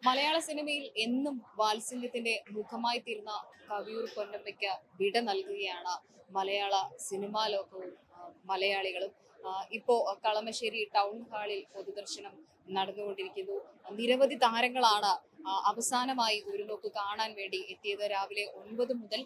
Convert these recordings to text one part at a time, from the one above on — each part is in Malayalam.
മലയാള സിനിമയിൽ എന്നും വാത്സല്യത്തിന്റെ മുഖമായി തീർന്ന കവിയൂർ പൊന്നമ്മയ്ക്ക് വിട നൽകുകയാണ് മലയാള സിനിമാ ലോകവും മലയാളികളും. ഇപ്പോ കളമശ്ശേരി ടൗൺ ഹാളിൽ പൊതുദർശനം നടന്നുകൊണ്ടിരിക്കുന്നു. നിരവധി താരങ്ങളാണ് അവസാനമായി ഒരു നോക്ക് കാണാൻ വേണ്ടി എത്തിയത്. രാവിലെ 9 മുതൽ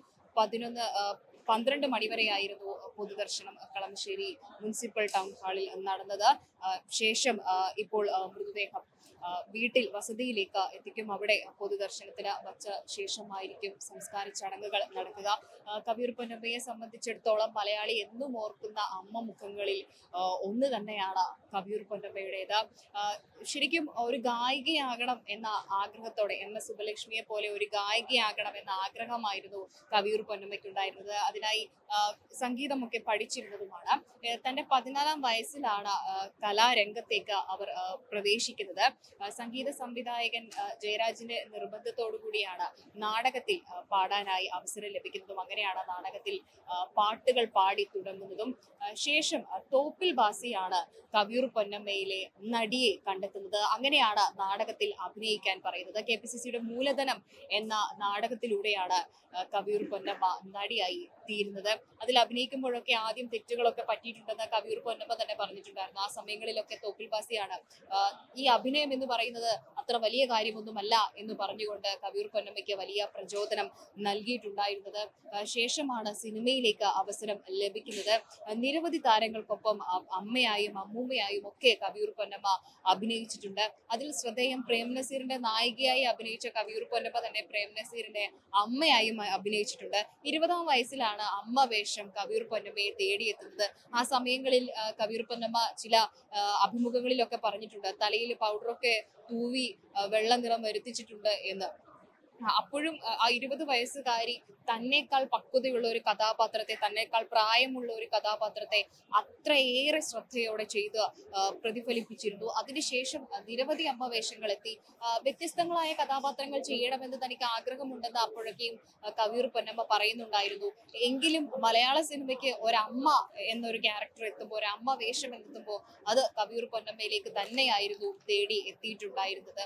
12 മണിവരെയായിരുന്നു പൊതുദർശനം കളമശ്ശേരി മുനിസിപ്പൽ ടൗൺ ഹാളിൽ നടന്നത്. ശേഷം ഇപ്പോൾ മൃതദേഹം വീട്ടിൽ വസതിയിലേക്ക് എത്തിക്കും. അവിടെ പൊതുദർശനത്തിന് വച്ച ശേഷമായിരിക്കും സംസ്കാര ചടങ്ങുകൾ നടക്കുക. കവിയൂർ പൊന്നമ്മയെ സംബന്ധിച്ചിടത്തോളം മലയാളി എന്നും ഓർക്കുന്ന അമ്മ മുഖങ്ങളിൽ ഒന്ന് തന്നെയാണ് കവിയൂർ പൊന്നമ്മയുടേത്. ശരിക്കും ഒരു ഗായികയാകണം എന്ന ആഗ്രഹത്തോടെ MS സുബ്ബലക്ഷ്മിയെ പോലെ ഒരു ഗായികയാകണം എന്ന ആഗ്രഹമായിരുന്നു കവിയൂർ പൊന്നമ്മയ്ക്കുണ്ടായിരുന്നത്. അതിനായി സംഗീതമൊക്കെ പഠിച്ചിരുന്നതുമാണ്. തന്റെ 14-ാം വയസ്സിലാണ് കലാരംഗത്തേക്ക് അവർ പ്രവേശിക്കുന്നത്. സംഗീത സംവിധായകൻ ജയരാജിന്റെ നിർബന്ധത്തോടു കൂടിയാണ് നാടകത്തിൽ പാടാനായി അവസരം ലഭിക്കുന്നതും. അങ്ങനെയാണ് നാടകത്തിൽ പാട്ടുകൾ പാടി തുടങ്ങുന്നതും. ശേഷം തോപ്പിൽ ബാസിയാണ് കവിയൂർ പൊന്നമ്മയിലെ നടിയെ കണ്ടെത്തുന്നത്. അങ്ങനെയാണ് നാടകത്തിൽ അഭിനയിക്കാൻ പറയുന്നത്. KPCCയുടെ മൂലധനം എന്ന നാടകത്തിലൂടെയാണ് കവിയൂർ പൊന്നമ്മ നടിയായി തീരുന്നത്. അതിൽ അഭിനയിക്കുമ്പോഴൊക്കെ ആദ്യം തെറ്റുകളൊക്കെ പറ്റിയിട്ടുണ്ടെന്ന് കവിയൂർ പൊന്നമ്മ തന്നെ പറഞ്ഞിട്ടുണ്ടായിരുന്നു. ആ സമയങ്ങളിലൊക്കെ തോപ്പിൽ ബാസിയാണ് ഈ അഭിനയം എന്ന് പറയുന്നത് അത്ര വലിയ കാര്യമൊന്നുമല്ല എന്ന് പറഞ്ഞുകൊണ്ട് കവിയൂർ പൊന്നമ്മയ്ക്ക് വലിയ പ്രചോദനം നൽകിയിട്ടുണ്ടായിരുന്നത്. ശേഷമാണ് സിനിമയിലേക്ക് അവസരം ലഭിക്കുന്നത്. നിരവധി താരങ്ങൾക്കൊപ്പം അമ്മയായും അമ്മൂമ്മയായും ഒക്കെ കവിയൂർ പൊന്നമ്മ അഭിനയിച്ചിട്ടുണ്ട്. അതിൽ ശ്രദ്ധേയം പ്രേം നസീറിന്റെ നായികയായി അഭിനയിച്ച കവിയൂർ പൊന്നമ്മ തന്നെ പ്രേം നസീറിന്റെ അമ്മയായും അഭിനയിച്ചിട്ടുണ്ട്. 20-ാം വയസ്സിലാണ് അമ്മ വേഷം കവിയൂർ പൊന്നമ്മയെ തേടിയെത്തുന്നത്. ആ സമയങ്ങളിൽ കവിയൂർ പൊന്നമ്മ ചില അഭിമുഖങ്ങളിലൊക്കെ പറഞ്ഞിട്ടുണ്ട്, തലയിൽ പൗഡറൊക്കെ തൂവി വെള്ള നിറം വരുത്തിച്ചിട്ടുണ്ട് എന്ന്. അപ്പോഴും ആ 20 വയസ്സുകാരി തന്നേക്കാൾ പക്വതയുള്ള ഒരു കഥാപാത്രത്തെ, തന്നേക്കാൾ പ്രായമുള്ള ഒരു കഥാപാത്രത്തെ അത്രയേറെ ശ്രദ്ധയോടെ ചെയ്ത് പ്രതിഫലിപ്പിച്ചിരുന്നു. അതിനുശേഷം നിരവധി അമ്മ വേഷങ്ങൾ എത്തി. വ്യത്യസ്തങ്ങളായ കഥാപാത്രങ്ങൾ ചെയ്യണമെന്ന് തനിക്ക് ആഗ്രഹമുണ്ടെന്ന് അപ്പോഴൊക്കെയും കവിയൂർ പൊന്നമ്മ പറയുന്നുണ്ടായിരുന്നു. എങ്കിലും മലയാള സിനിമയ്ക്ക് ഒരമ്മ എന്നൊരു ക്യാരക്ടർ എത്തുമ്പോൾ, ഒരു അമ്മ വേഷം എത്തുമ്പോൾ അത് കവിയൂർ പൊന്നമ്മയിലേക്ക് തന്നെയായിരുന്നു തേടി എത്തിയിട്ടുണ്ടായിരുന്നത്.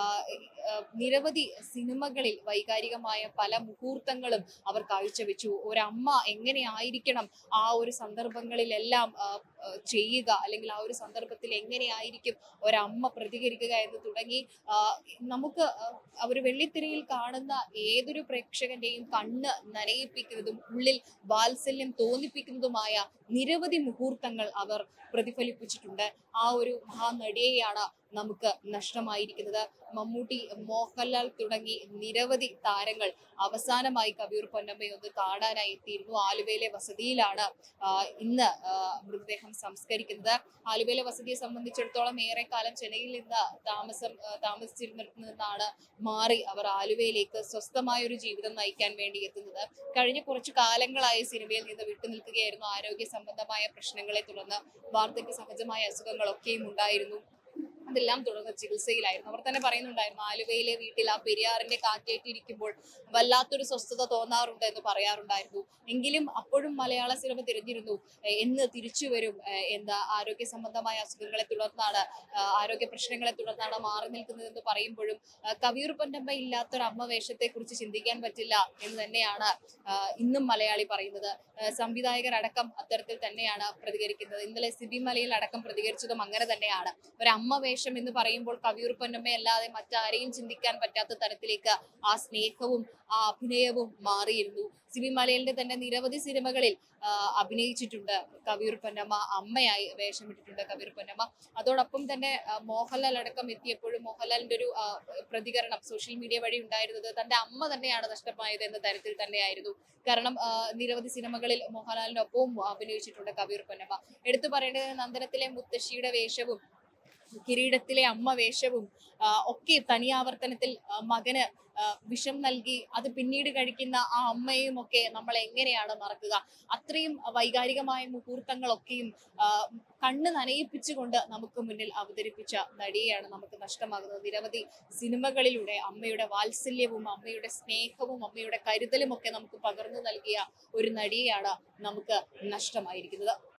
നിരവധി സിനിമകളിൽ വൈകാരികമായ പല മുഹൂർത്തങ്ങളും അവർ കാഴ്ചവെച്ചു. ഒരമ്മ എങ്ങനെയായിരിക്കണം ആ ഒരു സന്ദർഭങ്ങളിലെല്ലാം ചെയ്യുക, അല്ലെങ്കിൽ ആ ഒരു സന്ദർഭത്തിൽ എങ്ങനെയായിരിക്കും ഒരമ്മ പ്രതികരിക്കുക എന്ന് തുടങ്ങി നമുക്ക് ഒരു വെള്ളിത്തിരയിൽ കാണുന്ന ഏതൊരു പ്രേക്ഷകന്റെയും കണ്ണ് നനയിപ്പിക്കുന്നതും ഉള്ളിൽ വാത്സല്യം തോന്നിപ്പിക്കുന്നതുമായ നിരവധി മുഹൂർത്തങ്ങൾ അവർ പ്രതിഫലിപ്പിച്ചിട്ടുണ്ട്. ആ ഒരു മഹാനടിയെയാണ് നമുക്ക് നഷ്ടമായിരിക്കുന്നത്. മമ്മൂട്ടി, മോഹൻലാൽ തുടങ്ങി നിരവധി താരങ്ങൾ അവസാനമായി കവിയൂർ പൊന്നമ്മയെ ഒന്ന് കാണാനായി എത്തിയിരുന്നു. ആലുവയിലെ വസതിയിലാണ് ഇന്ന് മൃതദേഹം സംസ്കരിക്കുന്നത്. ആലുവയിലെ വസതിയെ സംബന്ധിച്ചിടത്തോളം ഏറെക്കാലം ചെന്നൈയിൽ നിന്ന് താമസിച്ചിരുന്നിടത്തു നിന്നാണ് മാറി അവർ ആലുവയിലേക്ക് സ്വസ്ഥമായ ഒരു ജീവിതം നയിക്കാൻ വേണ്ടി എത്തുന്നത്. കഴിഞ്ഞ കുറച്ചു കാലങ്ങളായി സിനിമയിൽ നിന്ന് വിട്ടുനിൽക്കുകയായിരുന്നു. ആരോഗ്യ സംബന്ധമായ പ്രശ്നങ്ങളെ തുടർന്ന് വാർദ്ധക്യ സഹജമായ അസുഖങ്ങളൊക്കെയും ഉണ്ടായിരുന്നു. അതെല്ലാം തുടർന്ന് ചികിത്സയിലായിരുന്നു. അവർ തന്നെ പറയുന്നുണ്ടായിരുന്നു, ആലുവയിലെ വീട്ടിൽ ആ പെരിയാറിന്റെ കാറ്റേറ്റിരിക്കുമ്പോൾ വല്ലാത്തൊരു സ്വസ്ഥത തോന്നാറുണ്ട് എന്ന് പറയാറുണ്ടായിരുന്നു. എങ്കിലും അപ്പോഴും മലയാള സിനിമ തിരഞ്ഞിരുന്നു എന്ന് തിരിച്ചു വരും, എന്താ ആരോഗ്യ സംബന്ധമായ അസുഖങ്ങളെ തുടർന്നാണ്, ആരോഗ്യ പ്രശ്നങ്ങളെ തുടർന്നാണ് മാറി നിൽക്കുന്നതെന്ന് പറയുമ്പോഴും കവിയൂർ പൊന്നമ്മ ഇല്ലാത്തൊരു അമ്മ വേഷത്തെ കുറിച്ച് ചിന്തിക്കാൻ പറ്റില്ല എന്ന് തന്നെയാണ് ഇന്നും മലയാളി പറയുന്നത്. സംവിധായകരടക്കം അത്തരത്തിൽ തന്നെയാണ് പ്രതികരിക്കുന്നത്. ഇന്നലെ സിബി മലയിൽ അടക്കം പ്രതികരിച്ചതും അങ്ങനെ തന്നെയാണ്. ഒരമ്മ വേഷം എന്ന് പറയുമ്പോൾ കവിയൂർ പൊന്നമ്മയല്ലാതെ മറ്റാരെയും ചിന്തിക്കാൻ പറ്റാത്ത തരത്തിലേക്ക് ആ സ്നേഹവും ആ അഭിനയവും മാറിയിരുന്നു. സിബി മലയിലിന്റെ തന്നെ നിരവധി സിനിമകളിൽ അഭിനയിച്ചിട്ടുണ്ട് കവിയൂർ പൊന്നമ്മ. അമ്മയായി വേഷമിട്ടിട്ടുണ്ട് കവിയൂർ പൊന്നമ്മ. അതോടൊപ്പം തന്നെ മോഹൻലാൽ അടക്കം എത്തിയപ്പോഴും മോഹൻലാലിന്റെ ഒരു പ്രതികരണം സോഷ്യൽ മീഡിയ വഴി ഉണ്ടായിരുന്നത് തന്റെ അമ്മ തന്നെയാണ് നഷ്ടമായത് എന്ന തരത്തിൽ തന്നെയായിരുന്നു. കാരണം നിരവധി സിനിമകളിൽ മോഹൻലാലിനൊപ്പവും അഭിനയിച്ചിട്ടുണ്ട് കവിയൂർ പൊന്നമ്മ. എടുത്തു പറയേണ്ടത് നന്ദനത്തിലെ മുത്തശ്ശിയുടെ വേഷവും കിരീടത്തിലെ അമ്മ വേഷവും ഒക്കെ തനിയാവർത്തനത്തിൽ മകന് വിഷം നൽകി അത് പിന്നീട് കഴിക്കുന്ന ആ അമ്മയും ഒക്കെ നമ്മൾ എങ്ങനെയാണ് മറക്കുക? അത്രയും വൈകാരികമായ മുഹൂർത്തങ്ങളൊക്കെയും കണ്ണ് നനയിപ്പിച്ചുകൊണ്ട് നമുക്ക് മുന്നിൽ അവതരിപ്പിച്ച നടിയെയാണ് നമുക്ക് നഷ്ടമാകുന്നത്. നിരവധി സിനിമകളിലൂടെ അമ്മയുടെ വാത്സല്യവും അമ്മയുടെ സ്നേഹവും അമ്മയുടെ കരുതലും ഒക്കെ നമുക്ക് പകർന്നു നൽകിയ ഒരു നടിയെയാണ് നമുക്ക് നഷ്ടമായിരിക്കുന്നത്.